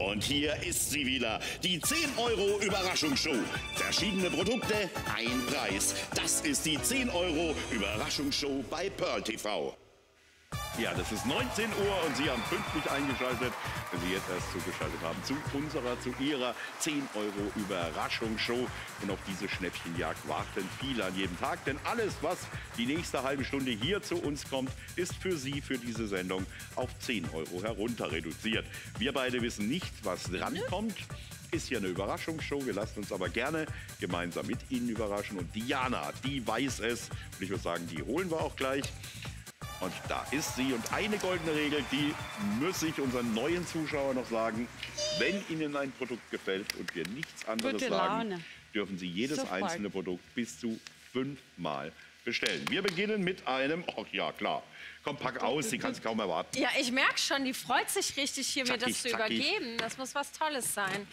Und hier ist sie wieder, die 10€ Überraschungsshow. Verschiedene Produkte, ein Preis. Das ist die 10€ Überraschungsshow bei Pearl TV. Ja, das ist 19 Uhr und Sie haben pünktlich eingeschaltet, wenn Sie jetzt erst zugeschaltet haben, zu Ihrer 10€ Überraschungsshow. Und auf diese Schnäppchenjagd warten viele an jedem Tag, denn alles, was die nächste halbe Stunde hier zu uns kommt, ist für Sie, für diese Sendung, auf 10€ herunter reduziert. Wir beide wissen nicht, was drankommt. Ist ja eine Überraschungsshow, wir lassen uns aber gerne gemeinsam mit Ihnen überraschen. Und Diana, die weiß es. Und ich würde sagen, die holen wir auch gleich. Und da ist sie. Und eine goldene Regel, die muss ich unseren neuen Zuschauern noch sagen. Wenn Ihnen ein Produkt gefällt und wir nichts anderes sagen, dürfen Sie jedes einzelne Produkt bis zu 5-mal bestellen. Wir beginnen mit einem, ach ja klar, komm, pack aus, sie kann es kaum erwarten. Ja, ich merke schon, die freut sich richtig, hier mir das zu übergeben. Das muss was Tolles sein.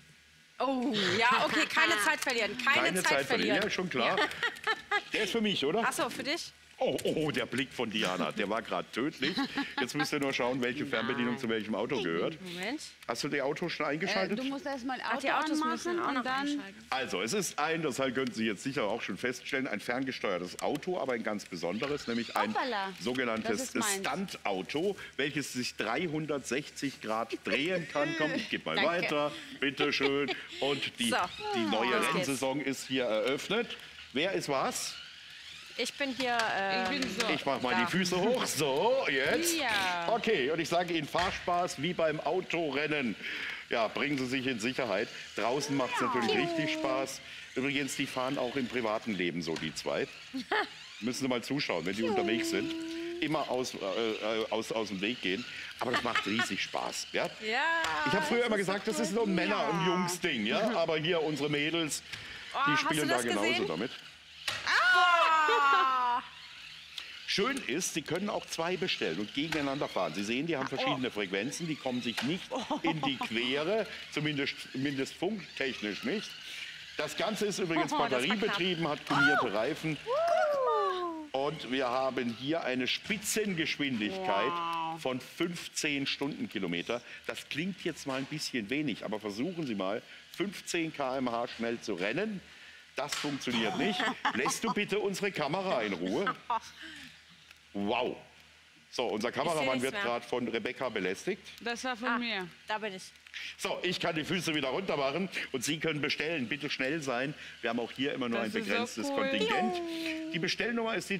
Oh, ja, okay, keine Zeit verlieren, keine Zeit verlieren. Ja, schon klar. Ja. Der ist für mich, oder? Ach so, für dich? Oh, der Blick von Diana, der war gerade tödlich. Jetzt müsst ihr nur schauen, welche Fernbedienung zu welchem Auto gehört. Moment. Hast du die Auto schon eingeschaltet? Du musst erst mal Auto die Autos anmachen auch noch und dann... einschalten. Also, es ist das können Sie jetzt sicher auch schon feststellen, ein ferngesteuertes Auto, aber ein ganz besonderes, nämlich ein sogenanntes Stuntauto, welches sich 360 Grad drehen kann. Komm, ich gebe mal weiter, bitteschön. Und die neue Rennsaison ist hier eröffnet. Wer ist was? Ich bin hier. Ich mache mal die Füße hoch. So, jetzt. Ja. Okay, und ich sage Ihnen Fahrspaß wie beim Autorennen. Ja, bringen Sie sich in Sicherheit. Draußen macht es natürlich richtig Spaß. Übrigens, die fahren auch im privaten Leben so, die zwei. Müssen Sie mal zuschauen, wenn die unterwegs sind. Immer aus dem Weg gehen. Aber das macht riesig Spaß. Ja? Ich habe früher immer gesagt, das ist nur ein Männer- und Jungs-Ding. Ja? Aber hier unsere Mädels, die spielen da genauso damit. Schön ist, Sie können auch zwei bestellen und gegeneinander fahren. Sie sehen, die haben verschiedene Frequenzen, die kommen sich nicht in die Quere, zumindest funktechnisch nicht. Das Ganze ist übrigens batteriebetrieben, hat gummierte Reifen. Und wir haben hier eine Spitzengeschwindigkeit von 15 Stundenkilometer. Das klingt jetzt mal ein bisschen wenig, aber versuchen Sie mal, 15 km/h schnell zu rennen. Das funktioniert nicht. Lässt du bitte unsere Kamera in Ruhe? Wow. So, unser Kameramann wird gerade von Rebecca belästigt. Das war von mir. Da bin ich. So, ich kann die Füße wieder runter machen und Sie können bestellen. Bitte schnell sein. Wir haben auch hier immer nur ein begrenztes Kontingent. Die Bestellnummer ist die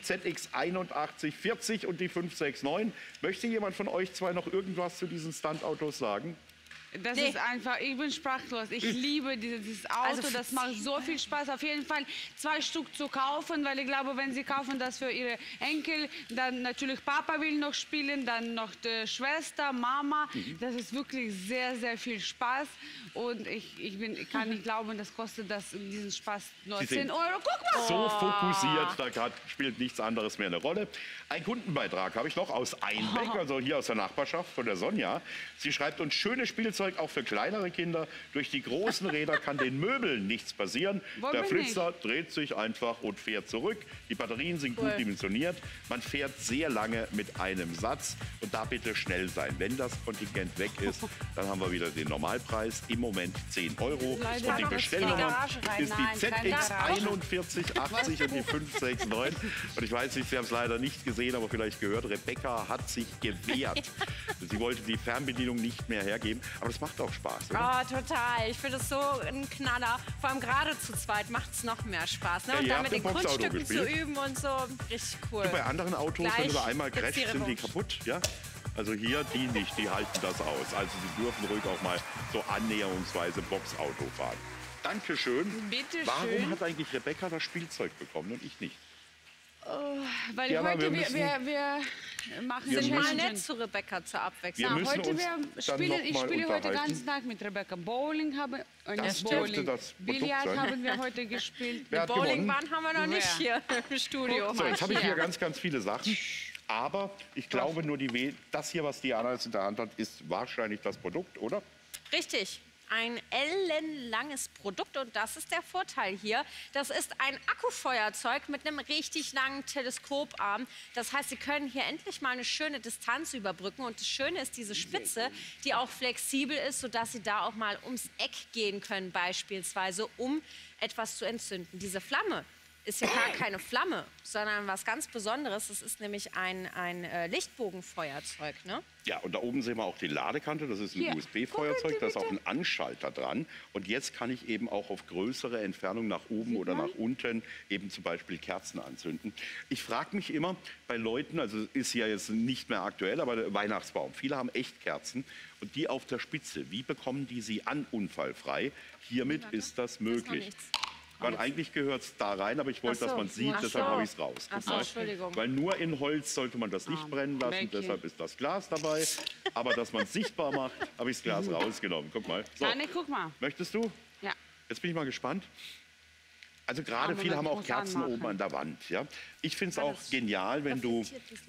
ZX8140 und die 569. Möchte jemand von euch zwei noch irgendwas zu diesen Stuntautos sagen? Das ist einfach, ich bin sprachlos. Ich liebe dieses Auto, also das macht so viel Spaß. Auf jeden Fall 2 Stück zu kaufen, weil ich glaube, wenn sie kaufen das für ihre Enkel, dann natürlich Papa will noch spielen, dann noch die Schwester, Mama. Das ist wirklich sehr, sehr viel Spaß. Und ich kann nicht glauben, das kostet diesen Spaß nur 10 Euro. Guck mal! So fokussiert, da spielt nichts anderes mehr eine Rolle. Ein Kundenbeitrag habe ich noch aus Einbeck, also hier aus der Nachbarschaft von der Sonja. Sie schreibt uns, schönes Spielzeug auch für kleinere Kinder. Durch die großen Räder kann den Möbeln nichts passieren. Der Flitzer dreht sich einfach und fährt zurück. Die Batterien sind gut dimensioniert. Man fährt sehr lange mit einem Satz. Und da bitte schnell sein. Wenn das Kontingent weg ist, dann haben wir wieder den Normalpreis. Im Moment 10 Euro. Und die Bestellnummer ist die ZX4180 und die 569. Und ich weiß nicht, Sie haben es leider nicht gesehen, aber vielleicht gehört, Rebecca hat sich gewehrt. Sie wollte die Fernbedienung nicht mehr hergeben. Aber das macht auch Spaß, oder? Oh, total. Ich finde es so ein Knaller. Vor allem gerade zu zweit macht es noch mehr Spaß. Ne? Und Ja, dann mit den Kunststücken zu üben und so. Richtig cool. Bei anderen Autos, wenn du da einmal crasht, sind die kaputt. Ja? Also hier, die nicht, die halten das aus. Also Sie dürfen ruhig auch mal so annäherungsweise Boxauto fahren. Dankeschön. Bitte schön. Warum hat eigentlich Rebecca das Spielzeug bekommen und ich nicht? Weil Diana, heute wir machen sind mal nett zu Rebecca zur Abwechslung. Wir heute ich spiele heute den ganzen Tag mit Rebecca. Bowling Billard haben wir heute gespielt. Wer hat Bowlingbahn haben wir noch nicht hier im Studio. So, jetzt habe ich hier ganz viele Sachen. Aber ich glaube nur, das hier, was Diana jetzt in der Hand hat, ist wahrscheinlich das Produkt, oder? Richtig. ein ellenlanges Produkt und das ist der Vorteil hier. Das ist ein Akkufeuerzeug mit einem richtig langen Teleskoparm. Das heißt, Sie können hier endlich mal eine schöne Distanz überbrücken und das Schöne ist diese Spitze, die auch flexibel ist, sodass Sie da auch mal ums Eck gehen können beispielsweise, um etwas zu entzünden. Diese Flamme ist ja gar keine Flamme, sondern was ganz Besonderes. Es ist nämlich ein Lichtbogenfeuerzeug, ne? Ja, und da oben sehen wir auch die Ladekante. Das ist ein USB-Feuerzeug, da ist auch ein Anschalter dran. Und jetzt kann ich eben auch auf größere Entfernung nach oben oder nach unten eben zum Beispiel Kerzen anzünden. Ich frage mich immer bei Leuten, also ist ja jetzt nicht mehr aktuell, aber der Weihnachtsbaum. Viele haben echt Kerzen und die auf der Spitze. Wie bekommen die sie an unfallfrei? Hiermit ist das möglich. Weil eigentlich gehört es da rein, aber ich wollte, dass man sieht, deshalb habe ich es raus. Ach so, Entschuldigung. Weil nur in Holz sollte man das nicht brennen lassen, deshalb ist das Glas dabei. Aber dass man es sichtbar macht, habe ich das Glas rausgenommen. Guck mal. So. Anne, guck mal. Möchtest du? Ja. Jetzt bin ich mal gespannt. Also gerade viele haben auch Kerzen oben an der Wand. Ja? Ich finde es auch genial, wenn du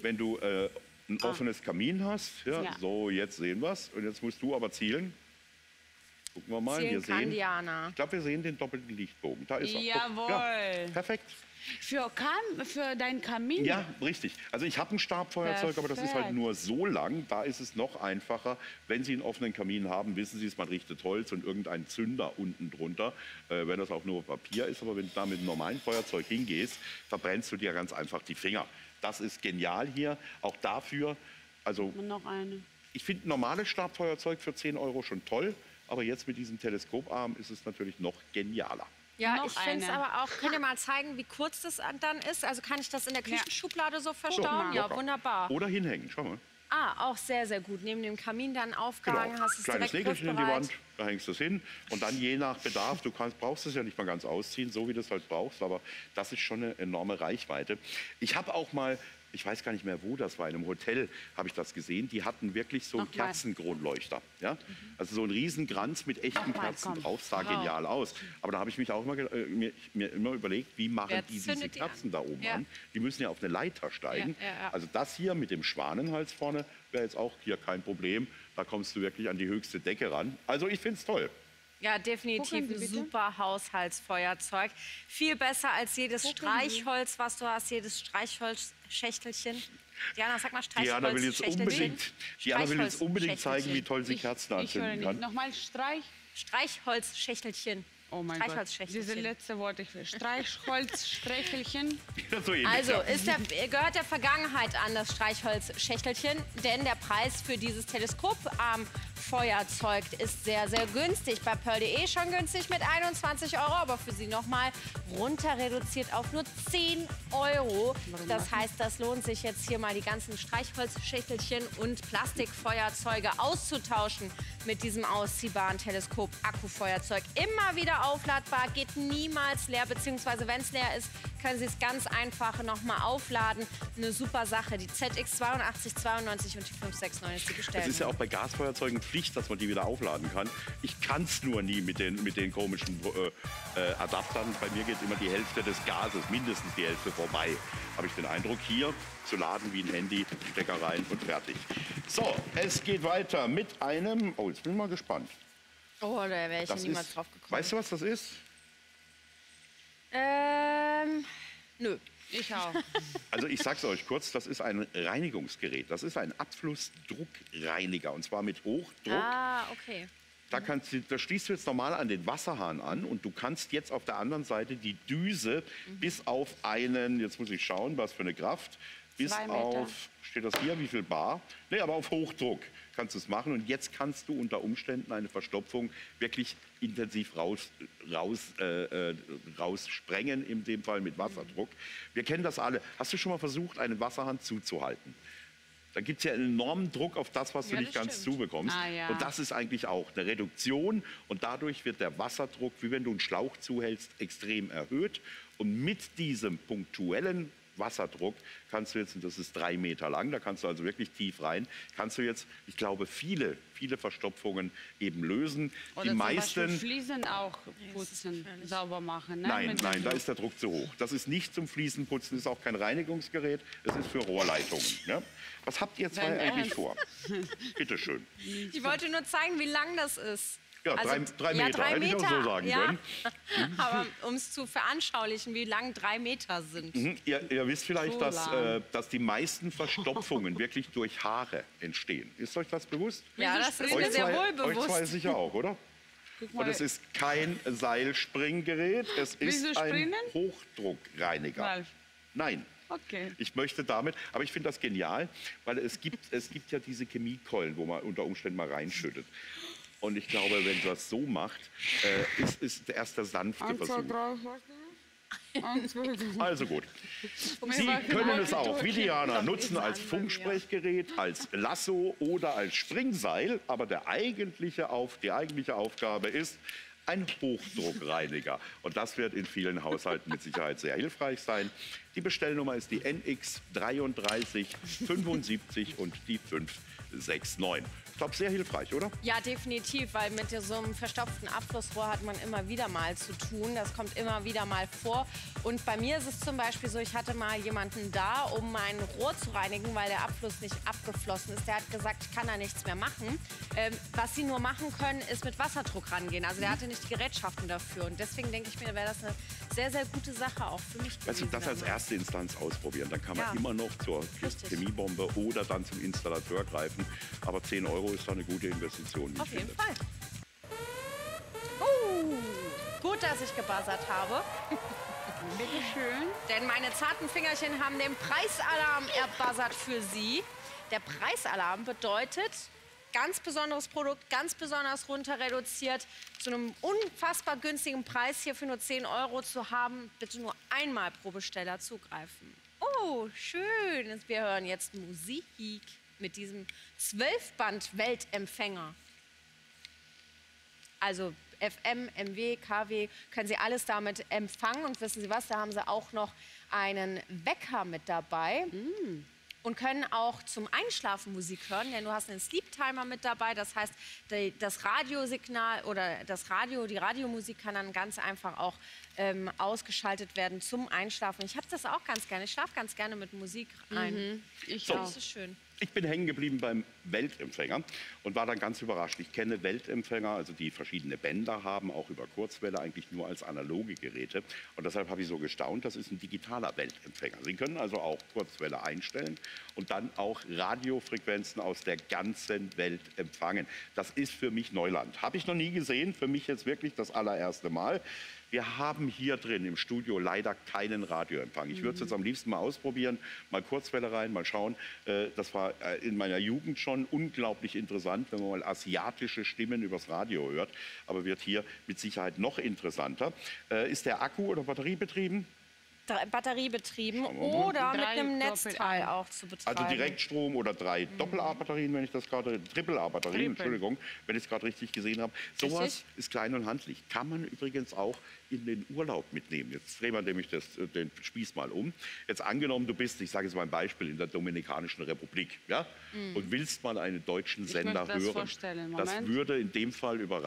ein offenes Kamin hast. Ja? So, jetzt sehen wir es. Und jetzt musst du aber zielen. Gucken wir mal, wir sehen, ich glaube, wir sehen den doppelten Lichtbogen. Da ist er. Jawohl. Ja, perfekt. Für dein Kamin? Ja, richtig. Also ich habe ein Stabfeuerzeug, aber das ist halt nur so lang. Da ist es noch einfacher. Wenn Sie einen offenen Kamin haben, wissen Sie es, man richtet Holz und irgendeinen Zünder unten drunter, wenn das auch nur Papier ist. Aber wenn du da mit einem normalen Feuerzeug hingehst, verbrennst du dir ganz einfach die Finger. Das ist genial hier, auch dafür. Also noch eine. Ich finde ein normales Stabfeuerzeug für 10 € schon toll. Aber jetzt mit diesem Teleskoparm ist es natürlich noch genialer. Ja, ich finde es aber auch. Könnt ihr mal zeigen, wie kurz das dann ist? Also kann ich das in der Küchenschublade so verstauen? Ja, wunderbar. Oder hinhängen, schau mal. Ah, auch sehr, sehr gut. Neben dem Kamin dann aufgehangen, hast du es kleines direkt Nägelchen in die griffbereit. Wand, da hängst du es hin. Und dann je nach Bedarf, brauchst es ja nicht mal ganz ausziehen, so wie du es halt brauchst. Aber das ist schon eine enorme Reichweite. Ich habe auch mal, ich weiß gar nicht mehr wo das war, in einem Hotel habe ich das gesehen, die hatten wirklich so einen Kerzenkronleuchter. Ja? Also so ein Riesenkranz mit echten Kerzen drauf, sah genial aus. Aber da habe ich mich auch mir immer überlegt, wie machen die diese Kerzen da oben an? Die müssen ja auf eine Leiter steigen. Also das hier mit dem Schwanenhals vorne wäre jetzt auch hier kein Problem. Da kommst du wirklich an die höchste Decke ran. Also ich finde es toll. Ja, definitiv ein super Haushaltsfeuerzeug. Viel besser als jedes Streichholz, was du hast, jedes Streichholzschächtelchen. Diana, sag mal Streichholzschächtelchen. Diana will jetzt unbedingt zeigen, wie toll sie Kerzen anzünden kann. Nochmal Streichholzschächtelchen. Oh mein Gott, diese letzte Wort, ich will Streichholzsträchelchen. So also gehört der Vergangenheit an, das Streichholzschächtelchen, denn der Preis für dieses Teleskoparmfeuerzeug ist sehr, sehr günstig. Bei pearl.de schon günstig mit 21 €, aber für Sie nochmal runter reduziert auf nur 10 €. Das heißt, das lohnt sich jetzt hier mal die ganzen Streichholzschächtelchen und Plastikfeuerzeuge auszutauschen mit diesem ausziehbaren Teleskop-Akkufeuerzeug. Immer wieder aufladbar, geht niemals leer, beziehungsweise wenn es leer ist, können Sie es ganz einfach nochmal aufladen. Eine super Sache. Die ZX 8292 und die 569 ist die Bestellung. Es ist ja auch bei Gasfeuerzeugen Pflicht, dass man die wieder aufladen kann. Ich kann es nur nie mit den komischen Adaptern. Bei mir geht immer die Hälfte des Gases, mindestens die Hälfte vorbei. Habe ich den Eindruck, hier zu laden wie ein Handy, Stecker rein und fertig. So, es geht weiter mit einem, oh, jetzt bin ich mal gespannt. Oh, da wäre ich ja niemals drauf gekommen. Weißt du, was das ist? Nö. Ich auch. Also ich sag's euch kurz, das ist ein Reinigungsgerät. Das ist ein Abflussdruckreiniger und zwar mit Hochdruck. Ah, okay. Da schließt du jetzt normal an den Wasserhahn an und du kannst jetzt auf der anderen Seite die Düse bis auf einen, jetzt muss ich schauen, was für eine Kraft, bis auf, steht das hier, wie viel Bar? Nee, aber auf Hochdruck kannst du es machen und jetzt kannst du unter Umständen eine Verstopfung wirklich intensiv raussprengen, in dem Fall mit Wasserdruck. Wir kennen das alle. Hast du schon mal versucht, einen Wasserhahn zuzuhalten? Da gibt es ja einen enormen Druck auf das, was du nicht ganz zubekommst. Und das ist eigentlich auch eine Reduktion. Und dadurch wird der Wasserdruck, wie wenn du einen Schlauch zuhältst, extrem erhöht. Und mit diesem punktuellen Wasserdruck kannst du jetzt, und das ist 3 Meter lang, da kannst du also wirklich tief rein, kannst du jetzt, ich glaube, viele Verstopfungen eben lösen. Oder die meisten Fliesen auch putzen, sauber machen. Ne? Nein, da ist der Druck zu hoch. Das ist nicht zum Fliesenputzen, ist auch kein Reinigungsgerät, es ist für Rohrleitungen. Ne? Was habt ihr zwei eigentlich vor? Bitte schön. Ich wollte nur zeigen, wie lang das ist. Ja, Also, 3 Meter, 3 hätte ich auch so sagen können. Aber um es zu veranschaulichen, wie lang 3 Meter sind. Ihr wisst vielleicht, So dass die meisten Verstopfungen wirklich durch Haare entstehen. Ist euch das bewusst? Ja, das ist mir sehr wohl Euch zwei bewusst. sicher auch, oder? Und es ist kein Seilspringgerät, es Willst ist du ein springen? Hochdruckreiniger. Ralf. Nein. Okay. Ich möchte damit, aber ich finde das genial, weil es gibt ja diese Chemiekeulen, wo man unter Umständen mal reinschüttet. Und ich glaube, wenn du das so macht, ist erst der sanfte Versuch. Also gut. Sie können es auch, wie Diana, nutzen als Funksprechgerät, als Lasso oder als Springseil. Aber die eigentliche Aufgabe ist ein Hochdruckreiniger. Und das wird in vielen Haushalten mit Sicherheit sehr hilfreich sein. Die Bestellnummer ist die NX 3375 und die 569. Ich glaube, sehr hilfreich, oder? Ja, definitiv, weil mit so einem verstopften Abflussrohr hat man immer wieder mal zu tun. Das kommt immer wieder mal vor. Und bei mir ist es zum Beispiel so, ich hatte mal jemanden da, um mein Rohr zu reinigen, weil der Abfluss nicht abgeflossen ist. Der hat gesagt, ich kann da nichts mehr machen. Was sie nur machen können, ist mit Wasserdruck rangehen. Also der hatte nicht die Gerätschaften dafür. Und deswegen denke ich mir, wäre das eine sehr, sehr gute Sache auch für mich gewesen. Also das als erste Instanz ausprobieren. Dann kann man immer noch zur Chemiebombe oder dann zum Installateur greifen. Aber 10 € ist da eine gute Investition. Auf jeden Fall. Gut, dass ich gebuzzert habe. Bitte schön. Denn meine zarten Fingerchen haben den Preisalarm erbuzzert für Sie. Der Preisalarm bedeutet, ganz besonderes Produkt, ganz besonders runter reduziert, zu einem unfassbar günstigen Preis hier für nur 10 € zu haben. Bitte nur einmal pro Besteller zugreifen. Oh, schön. Wir hören jetzt Musik mit diesem 12-Band-Weltempfänger. Also FM, MW, KW, können Sie alles damit empfangen. Und wissen Sie was, da haben Sie auch noch einen Wecker mit dabei. Und können auch zum Einschlafen Musik hören, denn du hast einen Sleep Timer mit dabei. Das heißt, das Radiosignal oder die Radiomusik kann dann ganz einfach auch ausgeschaltet werden zum Einschlafen. Ich habe das auch ganz gerne. Ich schlafe ganz gerne mit Musik ein. Ich auch. Das ist schön. Ich bin hängen geblieben beim Weltempfänger und war dann ganz überrascht. Ich kenne Weltempfänger, also die verschiedene Bänder haben, auch über Kurzwelle, eigentlich nur als analoge Geräte. Und deshalb habe ich so gestaunt, das ist ein digitaler Weltempfänger. Sie können also auch Kurzwelle einstellen und dann auch Radiofrequenzen aus der ganzen Welt empfangen. Das ist für mich Neuland. Habe ich noch nie gesehen, für mich jetzt wirklich das allererste Mal. Wir haben hier drin im Studio leider keinen Radioempfang. Ich würde es jetzt am liebsten mal ausprobieren, mal Kurzwelle rein, mal schauen. Das war in meiner Jugend schon unglaublich interessant, wenn man mal asiatische Stimmen übers Radio hört. Aber wird hier mit Sicherheit noch interessanter. Ist der Akku oder batteriebetrieben? Batteriebetrieben oder mit einem Netzteil auch zu betreiben. Also Direktstrom oder 3 Doppel-A-Batterien, wenn ich das gerade, Triple-A-Batterien, Entschuldigung, wenn ich es gerade richtig gesehen habe. Sowas ist klein und handlich. Kann man übrigens auch in den Urlaub mitnehmen. Jetzt drehen wir nämlich den Spieß mal um. Jetzt angenommen, du bist, ich sage jetzt mal ein Beispiel, in der Dominikanischen Republik, ja, und willst mal einen deutschen Sender hören. Das würde in dem Fall über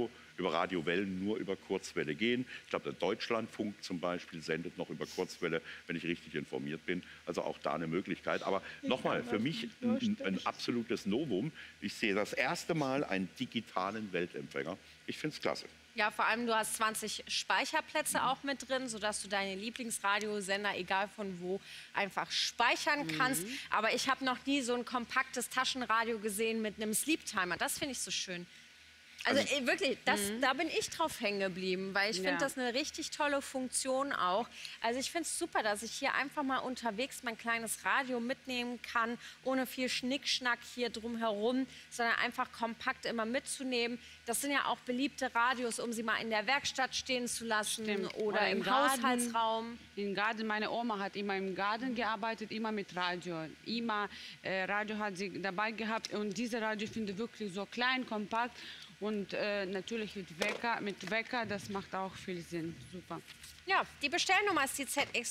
Radiowellen nur über Kurzwelle gehen. Ich glaube, der Deutschlandfunk zum Beispiel sendet noch über Kurzwelle, wenn ich richtig informiert bin. Also auch da eine Möglichkeit. Aber nochmal, für mich ein absolutes Novum. Ich sehe das erste Mal einen digitalen Weltempfänger. Ich finde es klasse. Ja, vor allem du hast 20 Speicherplätze auch mit drin, sodass du deine Lieblingsradiosender, egal von wo, einfach speichern kannst. Aber ich habe noch nie so ein kompaktes Taschenradio gesehen mit einem Sleep Timer. Das finde ich so schön. Also wirklich, da bin ich drauf hängen geblieben, weil ich finde das eine richtig tolle Funktion auch. Also ich finde es super, dass ich hier einfach mal unterwegs mein kleines Radio mitnehmen kann, ohne viel Schnickschnack hier drumherum, sondern einfach kompakt immer mitzunehmen. Das sind ja auch beliebte Radios, um sie mal in der Werkstatt stehen zu lassen oder im Haushaltsraum. Im Garten, meine Oma hat immer im Garten gearbeitet, immer mit Radio. Immer Radio hat sie dabei gehabt und diese Radio finde ich wirklich so klein, kompakt. Und natürlich mit Wecker, das macht auch viel Sinn. Super. Ja, die Bestellnummer ist die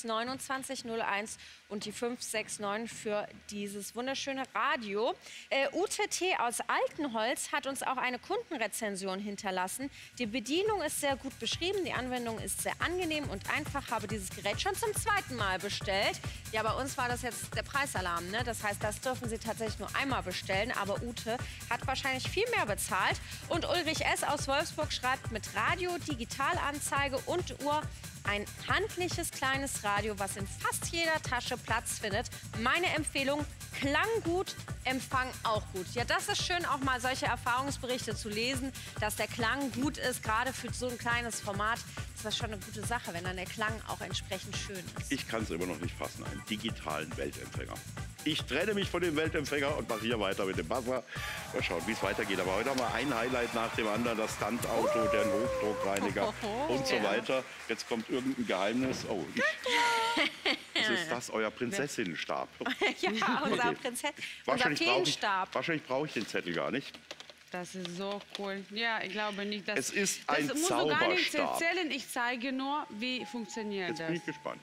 ZX2901 und die 569 für dieses wunderschöne Radio. Ute T. aus Altenholz hat uns auch eine Kundenrezension hinterlassen. Die Bedienung ist sehr gut beschrieben, die Anwendung ist sehr angenehm und einfach. Habe dieses Gerät schon zum 2. Mal bestellt. Ja, bei uns war das jetzt der Preisalarm, ne? Das heißt, das dürfen Sie tatsächlich nur einmal bestellen. Aber Ute hat wahrscheinlich viel mehr bezahlt. Und Ulrich S. aus Wolfsburg schreibt, mit Radio, Digitalanzeige und Uhr ein handliches kleines Radio, was in fast jeder Tasche Platz findet. Meine Empfehlung, Klang gut, Empfang auch gut. Ja, das ist schön, auch mal solche Erfahrungsberichte zu lesen, dass der Klang gut ist, gerade für so ein kleines Format. Ist das schon eine gute Sache, wenn dann der Klang auch entsprechend schön ist. Ich kann es immer noch nicht fassen, einen digitalen Weltempfänger. Ich trenne mich von dem Weltempfänger und mache hier weiter mit dem Buzzer. Mal schauen, wie es weitergeht. Aber heute haben wir ein Highlight nach dem anderen. Das Standauto, der Hochdruckreiniger und so weiter. Jetzt kommt irgendein Geheimnis. Oh, was ist das? Euer Prinzessinnenstab. Ja, unser Feenstab. Wahrscheinlich brauche ich den Zettel gar nicht. Das ist so cool. Ja, ich glaube nicht, dass... Es ist ein das musst du gar nicht Zauberstab. erzählen. Ich zeige nur, wie funktioniert Jetzt das. bin ich gespannt.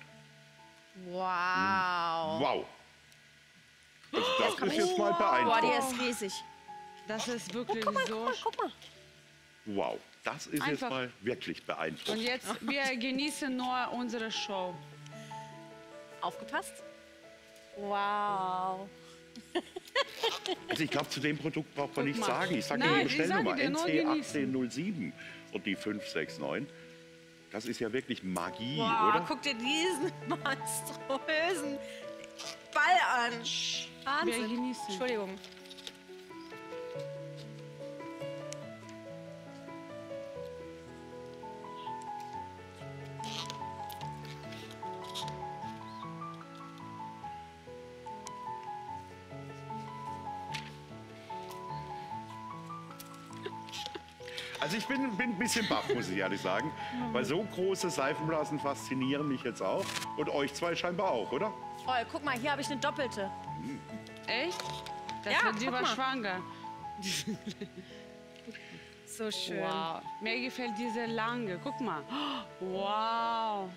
Wow. Wow. Also das ist jetzt mal Boah, beeindruckend. die ist riesig. Das ist wirklich so... Guck mal. Wow, das ist jetzt Einfach. mal wirklich Und beeindruckend. jetzt, wir genießen nur unsere Show. Aufgepasst? Wow. Also ich glaube, zu dem Produkt braucht man Guck nichts mal. sagen. Ich sage dir Nein, die ich Bestellnummer, sage dir nur genießen. NC1807 und die 569. Das ist ja wirklich Magie, Wow, oder? guck dir diesen monströsen Ball an. Wahnsinn. Wir genießen. Entschuldigung. Also ich bin ein bisschen baff, muss ich ehrlich sagen. Weil so große Seifenblasen faszinieren mich jetzt auch. Und euch zwei scheinbar auch, oder? Voll, guck mal, hier habe ich eine doppelte. Echt? Das Ja, wird, die guck war mal. schwanger. So schön. Wow. Mir gefällt diese lange. Guck mal. Wow.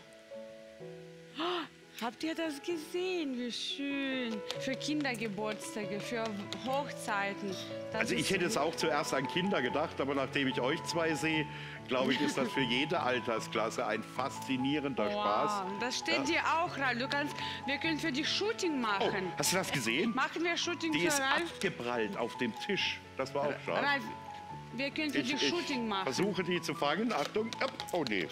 Habt ihr das gesehen? Wie schön. Für Kindergeburtstage, für Hochzeiten. Das Also ich ist hätte jetzt auch zuerst an Kinder gedacht, aber nachdem ich euch zwei sehe, glaube ich, ist das für jede Altersklasse ein faszinierender Spaß. Wow, das steht dir auch, Ralf. Wir können für dich Shooting Oh, machen. hast du das gesehen? Machen wir Shooting Die für ist Ralf? abgeprallt auf dem Tisch. Das war auch schade. Ralf, wir können für dich Shooting machen. versuche die zu fangen. Achtung. Oh nee.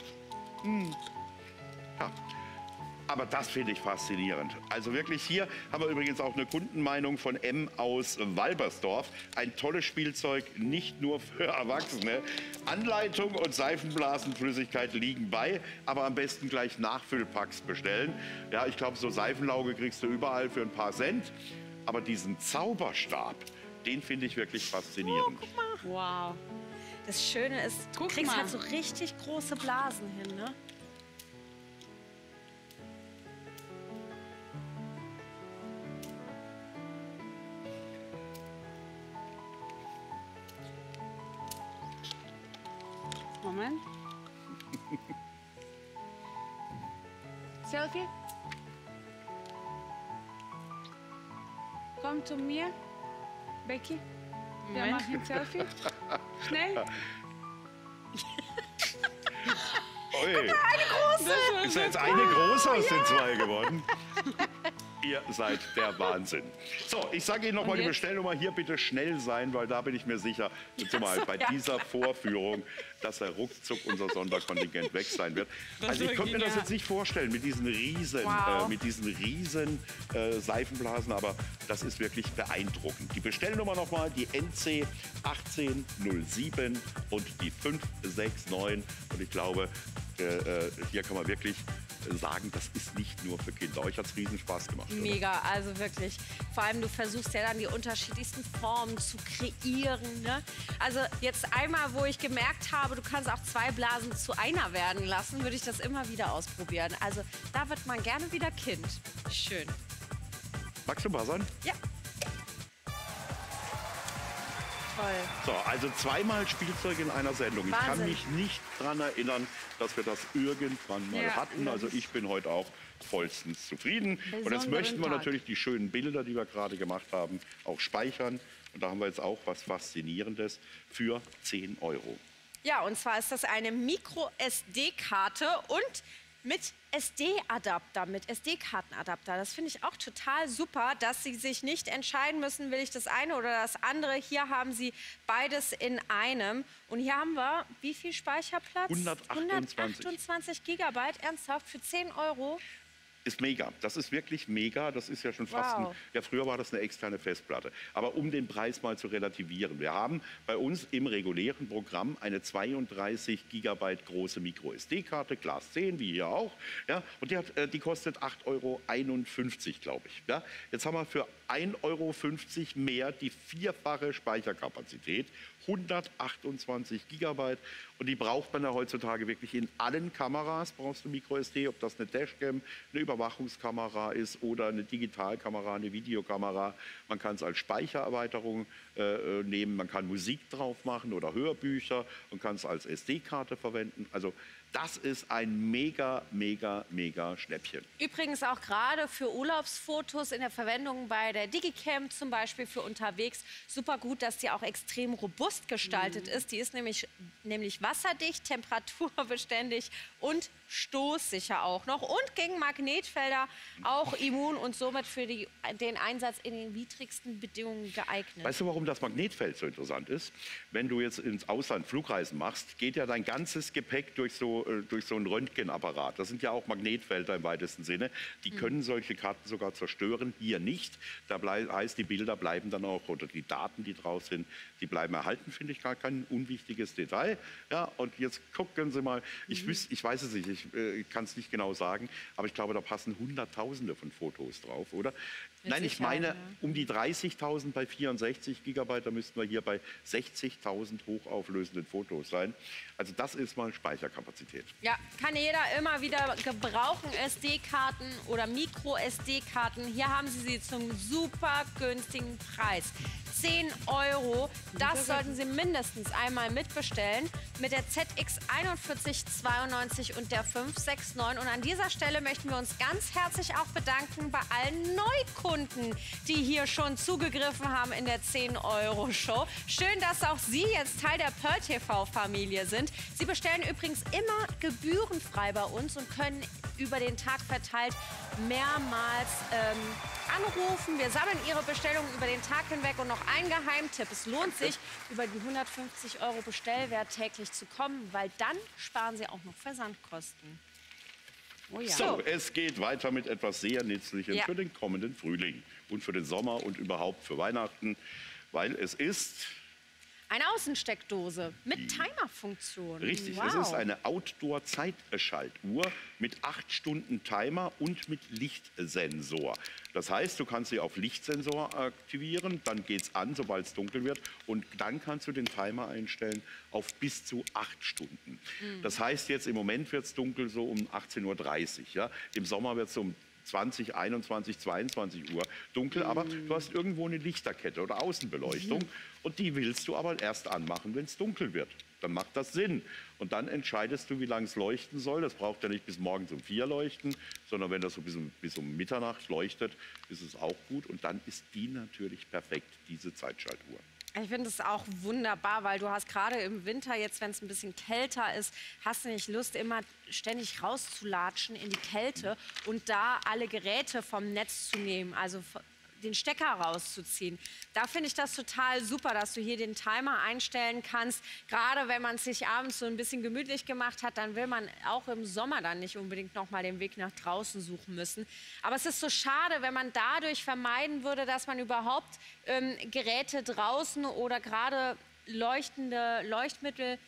Ja. Aber das finde ich faszinierend. Also wirklich, hier haben wir übrigens auch eine Kundenmeinung von M aus Walbersdorf. Ein tolles Spielzeug, nicht nur für Erwachsene. Anleitung und Seifenblasenflüssigkeit liegen bei, aber am besten gleich Nachfüllpacks bestellen. Ja, ich glaube, so Seifenlauge kriegst du überall für ein paar Cent. Aber diesen Zauberstab, den finde ich wirklich faszinierend. Wow. Das Schöne ist, du Guck kriegst mal. halt so richtig große Blasen hin, ne? Moment. Selfie? Komm zu mir. Becky. Wir Moment. machen ein Selfie. Schnell. Ui. Ist jetzt eine große aus den zwei geworden. Ihr seid der Wahnsinn. So, ich sage Ihnen noch mal die jetzt? Bestellnummer. Hier bitte schnell sein, weil da bin ich mir sicher, zumal bei dieser Vorführung, dass er ruckzuck unser Sonderkontingent weg sein wird. Also ich war konnte mir das genial. jetzt nicht vorstellen mit diesen riesen, Wow. Seifenblasen, aber das ist wirklich beeindruckend. Die Bestellnummer noch mal, die NC 1807 und die 569. Und ich glaube, hier kann man wirklich sagen, das ist nicht nur für Kinder. Euch hat es riesen Spaß gemacht. Oder? Mega, also wirklich. Vor allem, du versuchst ja dann die unterschiedlichsten Formen zu kreieren. Ne? Also jetzt einmal, wo ich gemerkt habe, du kannst auch zwei Blasen zu einer werden lassen, würde ich das immer wieder ausprobieren. Also da wird man gerne wieder Kind. Schön. Magst du buzzern? Ja. Toll. So, also zweimal Spielzeug in einer Sendung. Ich kann Wahnsinn. mich nicht daran erinnern, dass wir das irgendwann mal Ja, hatten. das Also ich bin heute auch vollstens zufrieden. Und jetzt Besonderen möchten wir Tag. natürlich die schönen Bilder, die wir gerade gemacht haben, auch speichern. Und da haben wir jetzt auch was Faszinierendes für 10 Euro. Ja, und zwar ist das eine Micro-SD-Karte und mit SD-Adapter, mit SD-Kartenadapter. Das finde ich auch total super, dass Sie sich nicht entscheiden müssen, will ich das eine oder das andere. Hier haben Sie beides in einem. Und hier haben wir, wie viel Speicherplatz? 128 Gigabyte, ernsthaft, für 10 €. Ist mega. Das ist wirklich mega. Das ist ja schon fast ja, früher war das eine externe Festplatte. Aber um den Preis mal zu relativieren. Wir haben bei uns im regulären Programm eine 32 Gigabyte große Micro-SD-Karte, Glas 10, wie hier auch. Ja, und die kostet 8,51 €, glaube ich. Ja, jetzt haben wir für 1,50 € mehr die vierfache Speicherkapazität. 128 Gigabyte. Und die braucht man ja heutzutage wirklich in allen Kameras. Brauchst du Micro-SD, ob das eine Dashcam, eine Überwachungskamera ist oder eine Digitalkamera, eine Videokamera. Man kann es als Speichererweiterung nehmen. Man kann Musik drauf machen oder Hörbücher und kann es als SD-Karte verwenden. Also das ist ein mega, mega, mega Schnäppchen. Übrigens auch gerade für Urlaubsfotos in der Verwendung bei der Digicam zum Beispiel für unterwegs super gut, dass die auch extrem robust gestaltet ist. Die ist nämlich wasserdicht, temperaturbeständig und stoßsicher auch noch und gegen Magnetfelder auch immun und somit für den Einsatz in den widrigsten Bedingungen geeignet. Weißt du, warum das Magnetfeld so interessant ist? Wenn du jetzt ins Ausland Flugreisen machst, geht ja dein ganzes Gepäck durch so einen Röntgenapparat. Das sind ja auch Magnetfelder im weitesten Sinne. Die können solche Karten sogar zerstören, hier nicht. Da heißt, die Bilder bleiben dann auch, oder die Daten, die drauf sind, die bleiben erhalten, finde ich gar kein unwichtiges Detail. Ja, und jetzt gucken Sie mal, ich weiß es nicht, ich kann es nicht genau sagen, aber ich glaube, da passen Hunderttausende von Fotos drauf, oder? Nein, ich meine, um die 30.000 bei 64 Gigabyte, da müssten wir hier bei 60.000 hochauflösenden Fotos sein. Also das ist mal Speicherkapazität. Ja, kann jeder immer wieder gebrauchen, SD-Karten oder Micro-SD-Karten. Hier haben Sie sie zum super günstigen Preis. 10 €, das sollten Sie mindestens einmal mitbestellen mit der ZX 4192 und der 569. Und an dieser Stelle möchten wir uns ganz herzlich auch bedanken bei allen Neukunden, die hier schon zugegriffen haben in der 10-Euro-Show. Schön, dass auch Sie jetzt Teil der Pearl TV-Familie sind. Sie bestellen übrigens immer gebührenfrei bei uns und können über den Tag verteilt mehrmals anrufen. Wir sammeln Ihre Bestellung über den Tag hinweg. Und noch ein Geheimtipp: Es lohnt sich, über die 150 € Bestellwert täglich zu kommen, weil dann sparen Sie auch noch Versandkosten. Oh ja. So, es geht weiter mit etwas sehr Nützlichem für den kommenden Frühling und für den Sommer und überhaupt für Weihnachten, weil es ist eine Außensteckdose mit Timerfunktion. Richtig, es ist eine Outdoor-Zeitschaltuhr mit 8 Stunden Timer und mit Lichtsensor. Das heißt, du kannst sie auf Lichtsensor aktivieren, dann geht es an, sobald es dunkel wird. Und dann kannst du den Timer einstellen auf bis zu 8 Stunden. Das heißt, jetzt im Moment wird es dunkel so um 18:30 Uhr. Ja? Im Sommer wird es um 20, 21, 22 Uhr dunkel, aber du hast irgendwo eine Lichterkette oder Außenbeleuchtung und die willst du aber erst anmachen, wenn es dunkel wird. Dann macht das Sinn. Und dann entscheidest du, wie lange es leuchten soll. Das braucht ja nicht bis morgens um 4 leuchten, sondern wenn das so bis um Mitternacht leuchtet, ist es auch gut. Und dann ist die natürlich perfekt, diese Zeitschaltuhr. Ich finde es auch wunderbar, weil du hast gerade im Winter, jetzt wenn es ein bisschen kälter ist, hast du nicht Lust, immer ständig rauszulatschen in die Kälte und da alle Geräte vom Netz zu nehmen, also den Stecker rauszuziehen. Da finde ich das total super, dass du hier den Timer einstellen kannst. Gerade wenn man es sich abends so ein bisschen gemütlich gemacht hat, dann will man auch im Sommer dann nicht unbedingt noch mal den Weg nach draußen suchen müssen. Aber es ist so schade, wenn man dadurch vermeiden würde, dass man überhaupt Geräte draußen oder gerade leuchtende Leuchtmittel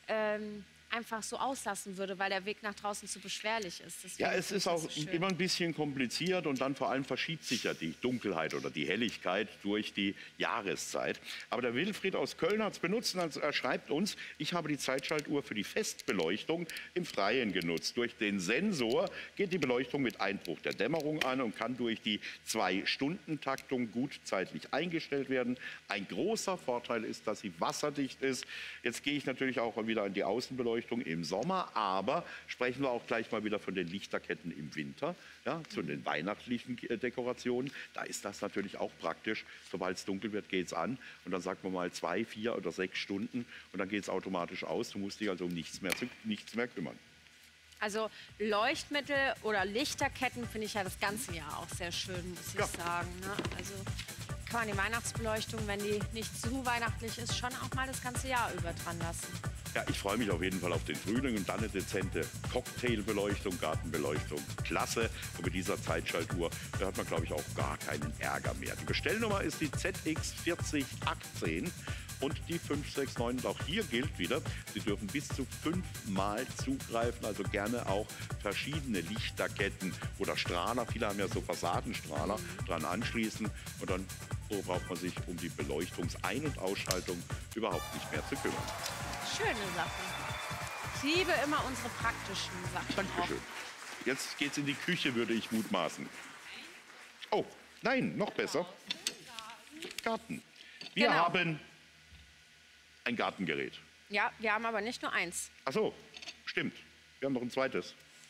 einfach so auslassen würde, weil der Weg nach draußen zu beschwerlich ist. Deswegen ja, es ist auch immer ein bisschen kompliziert und dann vor allem verschiebt sich ja die Dunkelheit oder die Helligkeit durch die Jahreszeit. Aber der Wilfried aus Köln hat es benutzt und er schreibt uns: Ich habe die Zeitschaltuhr für die Festbeleuchtung im Freien genutzt. Durch den Sensor geht die Beleuchtung mit Einbruch der Dämmerung an und kann durch die 2-Stunden-Taktung gut zeitlich eingestellt werden. Ein großer Vorteil ist, dass sie wasserdicht ist. Jetzt gehe ich natürlich auch wieder in die Außenbeleuchtung im Sommer, aber sprechen wir auch gleich mal wieder von den Lichterketten im Winter, ja, zu den weihnachtlichen Dekorationen. Da ist das natürlich auch praktisch. Sobald es dunkel wird, geht es an und dann sagen wir mal 2, 4 oder 6 Stunden und dann geht es automatisch aus. Du musst dich also um nichts mehr kümmern. Also Leuchtmittel oder Lichterketten finde ich ja das ganze Jahr auch sehr schön, muss ich sagen. Ne? Also kann man die Weihnachtsbeleuchtung, wenn die nicht zu weihnachtlich ist, schon auch mal das ganze Jahr über dran lassen. Ja, ich freue mich auf jeden Fall auf den Frühling und dann eine dezente Cocktailbeleuchtung, Gartenbeleuchtung. Klasse. Und mit dieser Zeitschaltuhr, da hat man, glaube ich, auch gar keinen Ärger mehr. Die Bestellnummer ist die ZX4018 und die 569. Und auch hier gilt wieder, Sie dürfen bis zu 5-mal zugreifen, also gerne auch verschiedene Lichterketten oder Strahler. Viele haben ja so Fassadenstrahler dran anschließen und dann so braucht man sich um die Beleuchtungsein- und Ausschaltung überhaupt nicht mehr zu kümmern. Schöne Sachen. Ich liebe immer unsere praktischen Sachen. Dankeschön. Jetzt geht's in die Küche, würde ich mutmaßen. Oh, nein, noch besser. Garten. Wir haben ein Gartengerät. Ja, wir haben aber nicht nur eins. Ach so, stimmt. Wir haben noch ein zweites.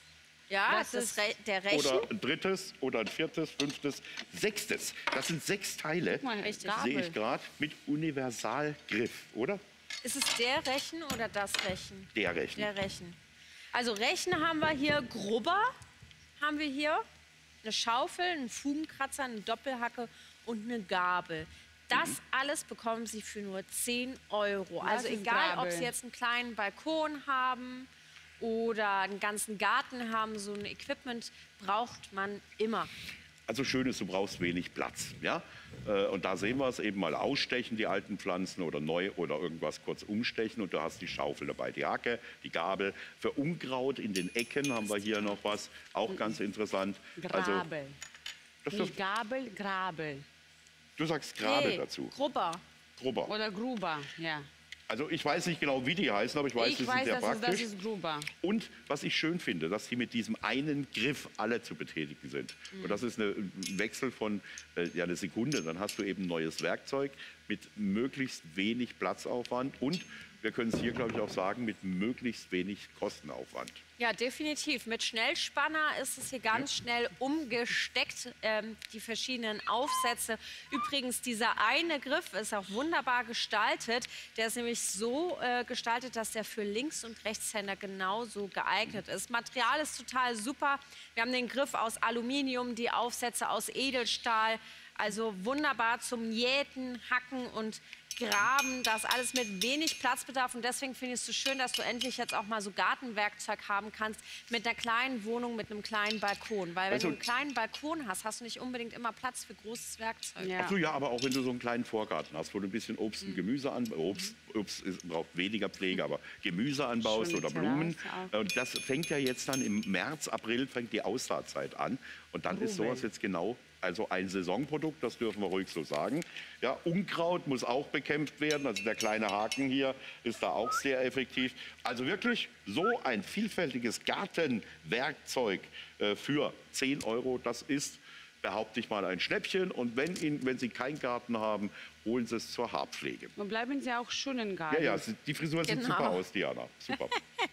Ja, das ist der Rechen. Oder ein drittes, oder ein viertes, fünftes, sechstes. Das sind 6 Teile, Richtig. sehe ich gerade, mit Universalgriff, oder? Ist es der Rechen oder das Rechen? Der Rechen. Der Rechen. Also Rechen haben wir hier, Grubber haben wir hier, eine Schaufel, einen Fugenkratzer, eine Doppelhacke und eine Gabel. Das alles bekommen Sie für nur 10 €. Also egal, ob Sie jetzt einen kleinen Balkon haben oder einen ganzen Garten haben, so ein Equipment braucht man immer. Also schön ist, du brauchst wenig Platz. Ja? Und da sehen wir es eben mal ausstechen, die alten Pflanzen oder neu oder irgendwas kurz umstechen. Und du hast die Schaufel dabei, die Hacke, die Gabel. Für Unkraut in den Ecken haben wir hier noch was, auch ganz interessant. Grabel. Also, Nicht Gabel, Grabel. du sagst Grabel dazu. Grubber. Grubber. Oder Gruber, ja. Also ich weiß nicht genau, wie die heißen, aber ich weiß, die sind sehr praktisch. Das ist Gruber. Und was ich schön finde, dass die mit diesem einen Griff alle zu betätigen sind. Und das ist ein Wechsel von eine Sekunde. Dann hast du eben neues Werkzeug mit möglichst wenig Platzaufwand und wir können es hier, glaube ich, auch sagen, mit möglichst wenig Kostenaufwand. Ja, definitiv. Mit Schnellspanner ist es hier ganz schnell umgesteckt, die verschiedenen Aufsätze. Übrigens, dieser eine Griff ist auch wunderbar gestaltet. Der ist nämlich so gestaltet, dass der für Links- und Rechtshänder genauso geeignet ist. Material ist total super. Wir haben den Griff aus Aluminium, die Aufsätze aus Edelstahl. Also wunderbar zum Jäten, Hacken und Graben, das alles mit wenig Platzbedarf und deswegen finde ich es so schön, dass du endlich jetzt auch mal so Gartenwerkzeug haben kannst mit einer kleinen Wohnung, mit einem kleinen Balkon. Weil wenn du einen kleinen Balkon hast, hast du nicht unbedingt immer Platz für großes Werkzeug. Ja. Ach so, ja, aber auch wenn du so einen kleinen Vorgarten hast, wo du ein bisschen Obst und Gemüse anbaust, Obst braucht weniger Pflege, aber Gemüse anbaust Schöne oder Blumen. Terrasse auch. Und das fängt ja jetzt dann im März, April fängt die Aussaatzeit an und dann ist sowas jetzt genau also ein Saisonprodukt, das dürfen wir ruhig so sagen. Ja, Unkraut muss auch bekämpft werden. Also der kleine Haken hier ist da auch sehr effektiv. Also wirklich so ein vielfältiges Gartenwerkzeug für 10 €. Das ist, behaupte ich mal, ein Schnäppchen. Und wenn Sie keinen Garten haben, holen Sie es zur Haarpflege. Und bleiben Sie auch schön im Garten. Ja, die Frisur sieht super aus, Diana. Super.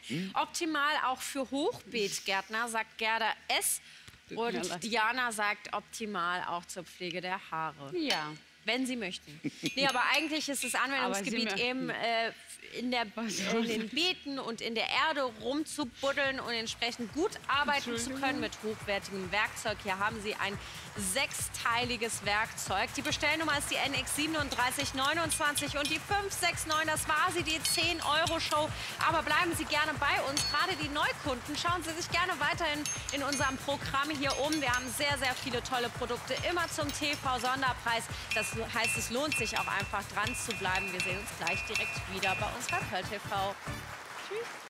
Optimal auch für Hochbeetgärtner, sagt Gerda S. Und Diana sagt optimal auch zur Pflege der Haare. Ja. Wenn Sie möchten. Nee, aber eigentlich ist das Anwendungsgebiet eben in den Beeten und in der Erde rumzubuddeln und entsprechend gut arbeiten zu können mit hochwertigem Werkzeug. Hier haben Sie ein 6-teiliges Werkzeug. Die Bestellnummer ist die NX 3729 und die 569. Das war sie, die 10-Euro-Show. Aber bleiben Sie gerne bei uns, gerade die Neukunden. Schauen Sie sich gerne weiterhin in unserem Programm hier um. Wir haben sehr, sehr viele tolle Produkte, immer zum TV-Sonderpreis. Das heißt, es lohnt sich auch einfach dran zu bleiben. Wir sehen uns gleich direkt wieder bei uns bei Pearl TV. Tschüss.